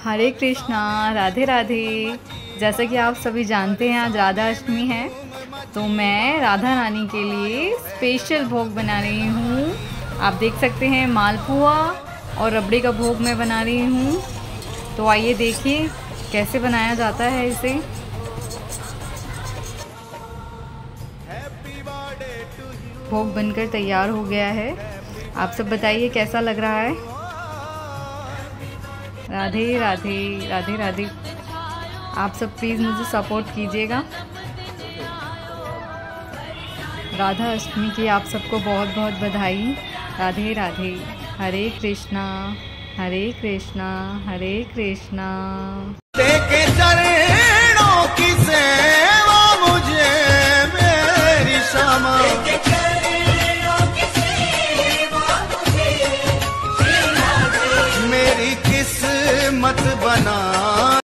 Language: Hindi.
हरे कृष्णा, राधे राधे। जैसा कि आप सभी जानते हैं आज राधा अष्टमी है, तो मैं राधा रानी के लिए स्पेशल भोग बना रही हूँ। आप देख सकते हैं मालपुआ और रबड़ी का भोग मैं बना रही हूँ। तो आइए देखिए कैसे बनाया जाता है इसे। भोग बनकर तैयार हो गया है। आप सब बताइए कैसा लग रहा है। राधे राधे, राधे राधे। आप सब प्लीज़ मुझे सपोर्ट कीजिएगा। राधा अष्टमी की आप सबको बहुत बहुत बधाई। राधे राधे। हरे कृष्णा, हरे कृष्णा, हरे कृष्णा। तेरे चरणों की सेवा मुझे मेरी क्षमा, मेरी किस्मत बना।